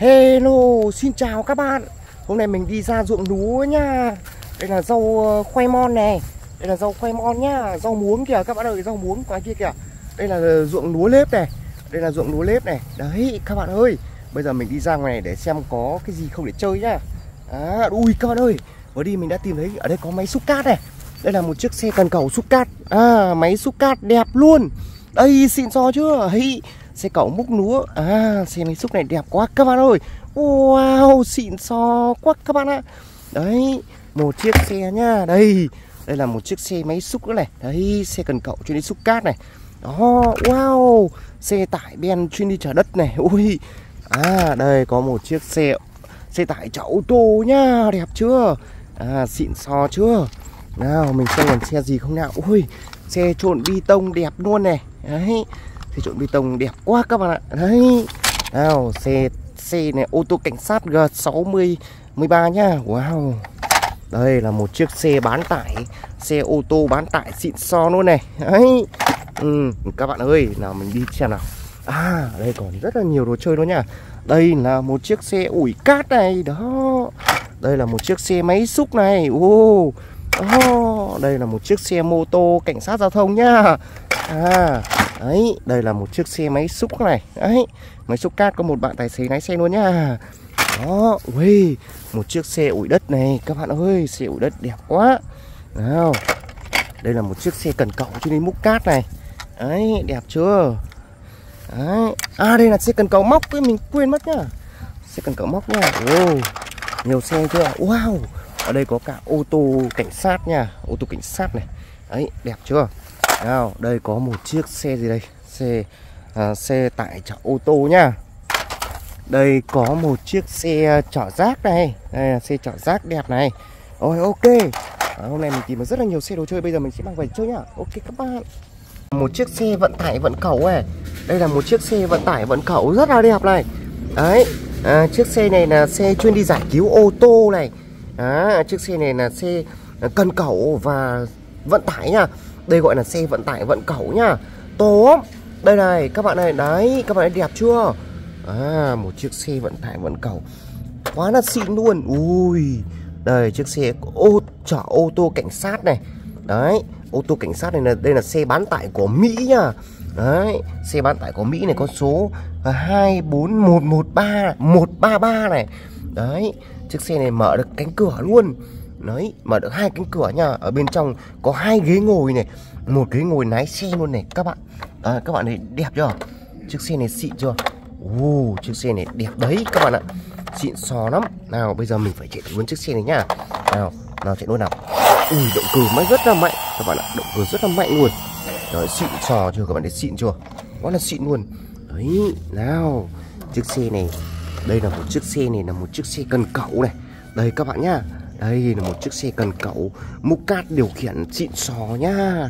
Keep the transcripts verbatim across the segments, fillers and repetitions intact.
Hello, xin chào các bạn. Hôm nay mình đi ra ruộng lúa nha. Đây là rau khoai mon này. Đây là rau khoai mon nhá. Rau muống kìa các bạn ơi, rau muống qua kia kìa. Đây là ruộng lúa nếp này. Đây là ruộng lúa nếp này. Đấy các bạn ơi. Bây giờ mình đi ra ngoài này để xem có cái gì không để chơi nhá. À, ui các bạn ơi, vừa đi mình đã tìm thấy ở đây có máy xúc cát này. Đây là một chiếc xe cần cẩu xúc cát. À, máy xúc cát đẹp luôn. Đây xịn sò chưa? Hey, xe cẩu múc lúa. À, xe máy xúc này đẹp quá các bạn ơi. Wow, xịn sò quá các bạn ạ. Đấy, một chiếc xe nhá. Đây, đây là một chiếc xe máy xúc nữa này. Đấy, xe cần cẩu chuyên đi xúc cát này. Đó, wow, xe tải ben chuyên đi chở đất này. Ui, à, đây có một chiếc xe xe tải chở ô tô nhá. Đẹp chưa? À, xịn sò chưa? Nào, mình xem còn xe gì không nào. Ui, xe trộn bê tông đẹp luôn này. Đấy, xe trộn bê tông đẹp quá các bạn ạ. Đấy, nào, xe xe này ô tô cảnh sát G sáu mươi mười ba nhá. Wow, đây là một chiếc xe bán tải, xe ô tô bán tải xịn sò luôn này. Đấy, ừ, các bạn ơi, nào mình đi xem nào. À, đây còn rất là nhiều đồ chơi đó nha. Đây là một chiếc xe ủi cát này. Đó, đây là một chiếc xe máy xúc này. Ô, oh, đây là một chiếc xe mô tô cảnh sát giao thông nhá. À, đấy, đây là một chiếc xe máy xúc này. Đấy, máy xúc cát có một bạn tài xế lái xe luôn nhá. Đó, ui, một chiếc xe ủi đất này các bạn ơi, xe ủi đất đẹp quá. Nào, đây là một chiếc xe cần cẩu chuyên đi múc cát này. Đấy, đẹp chưa? Đấy, à đây là xe cần cẩu móc, mình quên mất nhá. Xe cần cẩu móc nhá. Wow, nhiều xe chưa? Wow, ở đây có cả ô tô cảnh sát nha, ô tô cảnh sát này. Đấy, đẹp chưa? Nào, đây có một chiếc xe gì đây? Xe à, xe tải chở ô tô nhá. Đây có một chiếc xe chở rác này. Đây là xe chở rác đẹp này. Rồi, ok. À, hôm nay mình tìm được rất là nhiều xe đồ chơi, bây giờ mình sẽ mang về chơi nhá. Ok các bạn. Một chiếc xe vận tải vận cẩu này. Đây là một chiếc xe vận tải vận cẩu rất là đẹp này. Đấy, à, chiếc xe này là xe chuyên đi giải cứu ô tô này. À, chiếc xe này là xe cần cẩu và vận tải nha. Đây gọi là xe vận tải vận cẩu nhá. To lắm. Đây này các bạn này, đấy, các bạn thấy đẹp chưa? À, một chiếc xe vận tải vận cẩu quá là xịn luôn. Ui, đây chiếc xe ô chở ô tô cảnh sát này. Đấy, ô tô cảnh sát này là đây là xe bán tải của Mỹ nhá. Đấy, xe bán tải của Mỹ này có số hai bốn một một ba một ba ba này. Đấy, chiếc xe này mở được cánh cửa luôn. Đấy, mở được hai cánh cửa nha. Ở bên trong có hai ghế ngồi này, một ghế ngồi lái xe luôn này các bạn. À, các bạn thấy đẹp chưa? Chiếc xe này xịn chưa? Ồ, chiếc xe này đẹp đấy các bạn ạ. Xịn sò lắm. Nào, bây giờ mình phải chạy luôn chiếc xe này nhá. Nào, nào chạy luôn nào. Ui, động cơ máy rất là mạnh các bạn ạ, động cơ rất là mạnh luôn. Đấy, xịn sò chưa các bạn, thấy xịn chưa? Quá là xịn luôn. Đấy, nào, chiếc xe này, đây là một chiếc xe này là một chiếc xe cần cẩu này. Đây các bạn nhá. Đây là một chiếc xe cần cẩu múc cát điều khiển xịn sò nhá.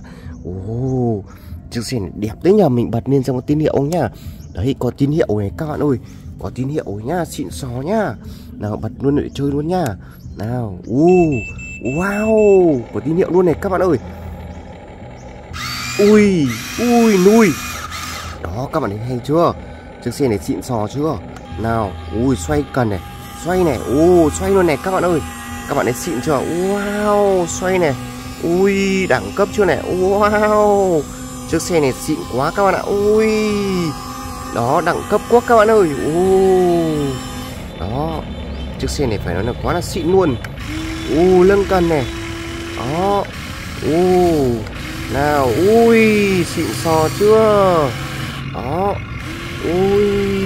Ồ, chiếc xe này đẹp đấy nhờ, mình bật lên xem có tín hiệu không nhá. Đấy, có tín hiệu này các bạn ơi, có tín hiệu nhá, xịn sò nhá. Nào, bật luôn để chơi luôn nhá. Nào, u, wow, có tín hiệu luôn này các bạn ơi. Ui, ui, nuôi. Đó, các bạn thấy hay chưa? Chiếc xe này xịn sò chưa? Nào, ui, xoay cần này, xoay này, ô, xoay luôn này các bạn ơi. Các bạn thấy xịn chưa? Wow, xoay này. Ui, đẳng cấp chưa này? Wow, chiếc xe này xịn quá các bạn ạ. Ui, đó, đẳng cấp quá các bạn ơi. Ui, đó, chiếc xe này phải nói là quá là xịn luôn. Ui, lưng cần này. Đó, ui, nào, ui, xịn sò chưa? Đó, ui,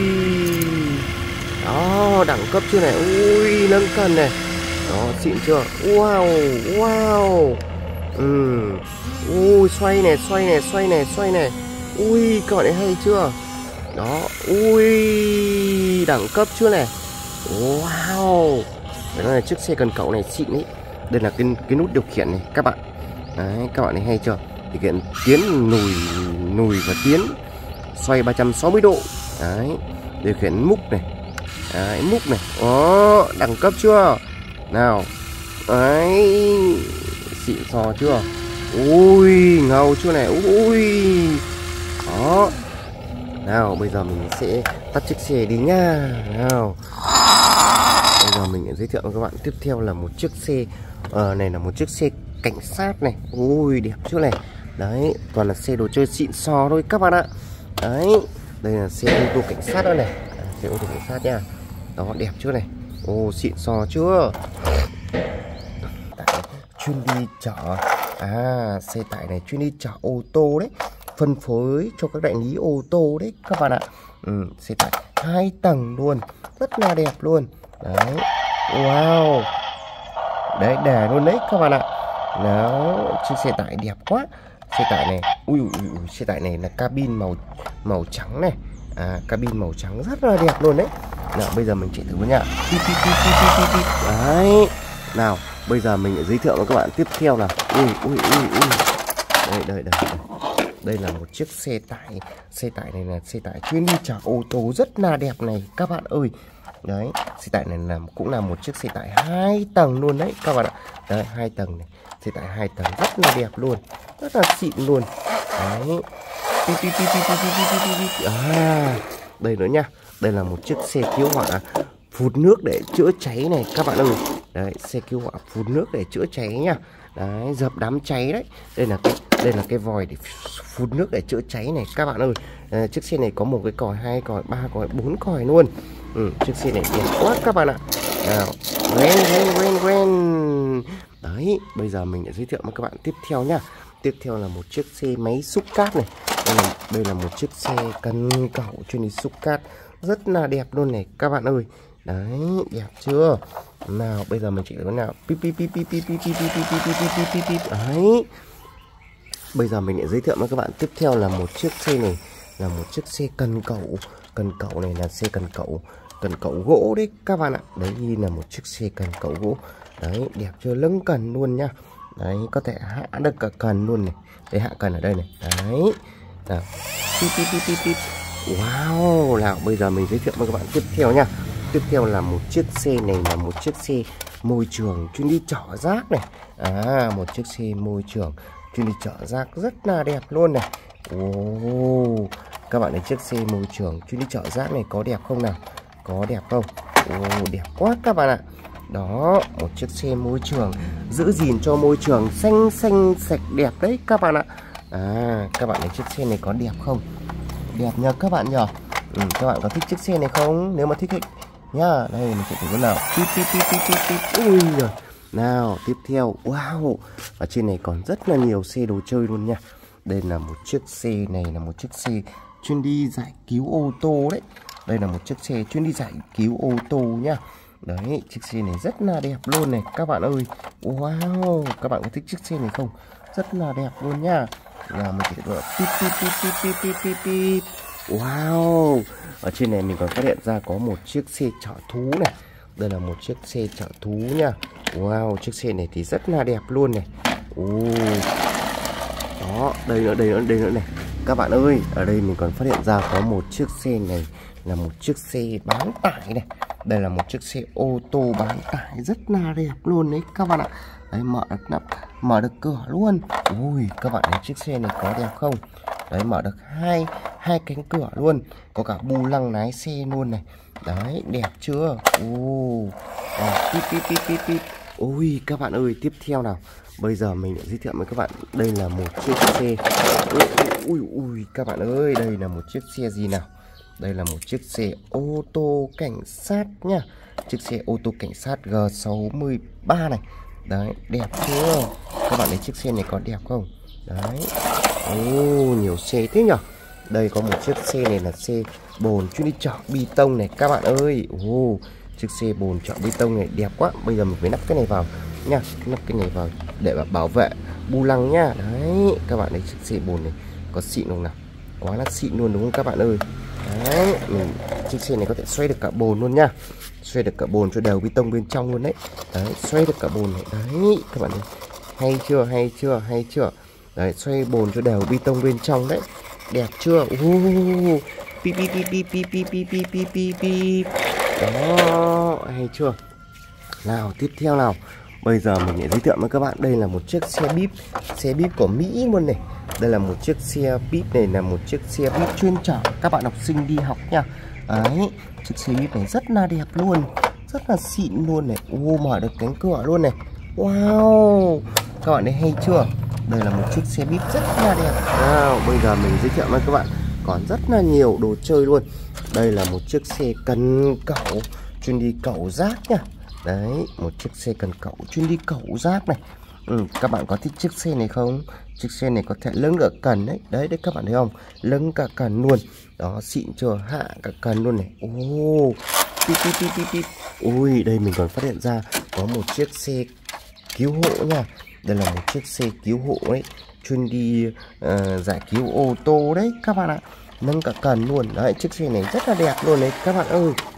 đó, đẳng cấp chưa này? Ui, nâng cần này. Đó, xịn chưa? Wow, wow. Ừ. Ui, xoay này, xoay này, xoay này, xoay này. Ui, các bạn ấy hay chưa? Đó, ui, đẳng cấp chưa này? Wow. Phải nói là chiếc xe cần cẩu này xịn ấy. Đây là cái, cái nút điều khiển này các bạn. Đấy, các bạn ấy hay chưa? Điều khiển tiến, lùi, lùi và tiến. Xoay ba trăm sáu mươi độ. Đấy, điều khiển múc này. Đấy, múc này. Đó, đẳng cấp chưa? Nào. Đấy, xịn sò chưa? Ui, ngầu chưa này? Ui. Đó. Nào bây giờ mình sẽ tắt chiếc xe đi nha. Nào bây giờ mình sẽ giới thiệu với các bạn tiếp theo là một chiếc xe uh, này là một chiếc xe cảnh sát này. Ui đẹp chưa này. Đấy toàn là xe đồ chơi xịn sò thôi các bạn ạ. Đấy đây là xe ô tô cảnh sát đó này. À, xe ô tô cảnh sát nha. Đó đẹp chưa này. Ô xịn sò chưa. Tải chuyên đi chở. À xe tải này chuyên đi chở ô tô đấy, phân phối cho các đại lý ô tô đấy các bạn ạ. Ừ, xe tải hai tầng luôn, rất là đẹp luôn. Đấy, wow, đấy đè luôn đấy các bạn ạ. Đó, chiếc xe tải đẹp quá. Xe tải này, ui, ui, ui xe tải này là cabin màu màu trắng này. À, cabin màu trắng rất là đẹp luôn đấy. Nào bây giờ mình chạy thử nha. Đấy, nào bây giờ mình sẽ giới thiệu với các bạn tiếp theo là ui ui ui ui đây đây đây đây là một chiếc xe tải. Xe tải này là xe tải chuyên đi chở ô tô rất là đẹp này các bạn ơi. Đấy xe tải này là cũng là một chiếc xe tải hai tầng luôn đấy các bạn ạ. Đấy hai tầng này, xe tải hai tầng rất là đẹp luôn, rất là xịn luôn. Đấy à, đây nữa nha, đây là một chiếc xe cứu hỏa phun nước để chữa cháy này các bạn ơi. Đấy xe cứu hỏa phun nước để chữa cháy nha. Đấy dập đám cháy đấy. Đây là cái đây là cái vòi để phun nước để chữa cháy này các bạn ơi. À, chiếc xe này có một cái còi, hai còi, ba còi, bốn còi luôn. Ừ, chiếc xe này đẹp quá các bạn ạ. Nào quen quen quen quen. Đấy bây giờ mình sẽ giới thiệu với các bạn tiếp theo nhá. Tiếp theo là một chiếc xe máy xúc cát này. Đây là, đây là một chiếc xe cần cẩu chuyên đi xúc cát, rất là đẹp luôn này các bạn ơi. Đấy đẹp chưa. Nào bây giờ mình chạy thử nào. Pip pip pip pip pip pip pip pip pip pip pip pip pip. Đấy bây giờ mình lại giới thiệu với các bạn tiếp theo là một chiếc xe này là một chiếc xe cần cẩu. Cần cẩu này là xe cần cẩu, cần cẩu gỗ đấy các bạn ạ. Đấy như là một chiếc xe cần cẩu gỗ. Đấy đẹp chưa, lưng cần luôn nha. Đấy có thể hạ được cả cần luôn này. Để hạ cần ở đây này. Đấy nào pip pip pip pip pip. Wow, nào bây giờ mình giới thiệu với các bạn tiếp theo nha. Tiếp theo là một chiếc xe này là một chiếc xe môi trường chuyên đi chở rác này. À một chiếc xe môi trường chuyên đi chở rác rất là đẹp luôn này. Ồ, các bạn thấy chiếc xe môi trường chuyên đi chở rác này có đẹp không nào? Có đẹp không? Ồ, đẹp quá các bạn ạ. Đó, một chiếc xe môi trường giữ gìn cho môi trường xanh xanh sạch đẹp đấy các bạn ạ. À, các bạn thấy chiếc xe này có đẹp không? Đẹp nhờ các bạn nhờ. Ừ, các bạn có thích chiếc xe này không? Nếu mà thích nhá, đây mình sẽ thử con nào. Pip, pip, pip, pip, pip, pip. Ui rồi. Nào, tiếp theo, wow. Ở trên này còn rất là nhiều xe đồ chơi luôn nha. Đây là một chiếc xe này là một chiếc xe chuyên đi giải cứu ô tô đấy. Đây là một chiếc xe chuyên đi giải cứu ô tô nhá. Đấy, chiếc xe này rất là đẹp luôn này các bạn ơi. Wow, các bạn có thích chiếc xe này không? Rất là đẹp luôn nha. Là mình sẽ thử pip, pip, pip, pip, pip, pip, pip, pip. Wow, ở trên này mình còn phát hiện ra có một chiếc xe chở thú này. Đây là một chiếc xe chở thú nha. Wow, chiếc xe này thì rất là đẹp luôn này. Ồ, đó, đây nữa, đây nữa, đây nữa này. Các bạn ơi, ở đây mình còn phát hiện ra có một chiếc xe này là một chiếc xe bán tải này. Đây là một chiếc xe ô tô bán tải rất là đẹp luôn đấy các bạn ạ. Đấy, mở được nắp, mở được cửa luôn. Ui, các bạn thấy chiếc xe này có đẹp không? Đấy, mở được hai hai cánh cửa luôn, có cả bu lăng lái xe luôn này. Đấy, đẹp chưa? Ồ, pip pip pip pip pip. Ui, các bạn ơi, tiếp theo nào. Bây giờ mình sẽ giới thiệu với các bạn, đây là một chiếc xe. Ui, ui, ui, các bạn ơi, đây là một chiếc xe gì nào? Đây là một chiếc xe ô tô cảnh sát nha. Chiếc xe ô tô cảnh sát G sáu ba này. Đấy, đẹp chưa? Các bạn thấy chiếc xe này có đẹp không? Đấy. Ồ, nhiều xe thế nhở. Đây có một chiếc xe này là xe bồn chuyên đi chở bê tông này các bạn ơi. Ồ, chiếc xe bồn chở bê tông này đẹp quá. Bây giờ mình phải nắp cái này vào nha. Nắp cái này vào để bảo vệ bu lăng nha. Đấy, các bạn thấy chiếc xe bồn này có xịn không nào? Quá là xịn luôn đúng không các bạn ơi? Đấy, mình, chiếc xe này có thể xoay được cả bồn luôn nha. Xoay được cả bồn cho đều bê tông bên trong luôn đấy. Đấy, xoay được cả bồn này. Đấy, các bạn ơi. Hay chưa, hay chưa, hay chưa? Đấy, xoay bồn cho đều bê tông bên trong đấy. Đẹp chưa? Uh, pip pip pip pip pip pip pip pip pip pip pip. Đó, hay chưa? Nào, tiếp theo nào. Bây giờ mình sẽ giới thiệu với các bạn, đây là một chiếc xe bíp, xe bíp của Mỹ luôn này. Đây là một chiếc xe bíp này, là một chiếc xe bíp chuyên chở các bạn học sinh đi học nha. Đấy, chiếc xe bíp này rất là đẹp luôn, rất là xịn luôn này. Ô, mở được cánh cửa luôn này. Wow, các bạn thấy hay chưa? Đây là một chiếc xe bíp rất là đẹp. Wow, bây giờ mình giới thiệu với các bạn còn rất là nhiều đồ chơi luôn. Đây là một chiếc xe cần cẩu chuyên đi cẩu rác nha. Đấy, một chiếc xe cần cẩu chuyên đi cẩu rác này. Ừ, các bạn có thích chiếc xe này không? Chiếc xe này có thể lưng cả cần đấy. Đấy, đấy các bạn thấy không? Lưng cả cần luôn. Đó, xịn chưa? Hạ cả cần luôn này. Ô, pip pip pip pip pip. Ui, đây mình còn phát hiện ra có một chiếc xe cứu hộ nha. Đây là một chiếc xe cứu hộ đấy, chuyên đi uh, giải cứu ô tô đấy các bạn ạ. Nâng cả cần luôn. Đấy, chiếc xe này rất là đẹp luôn đấy các bạn ơi.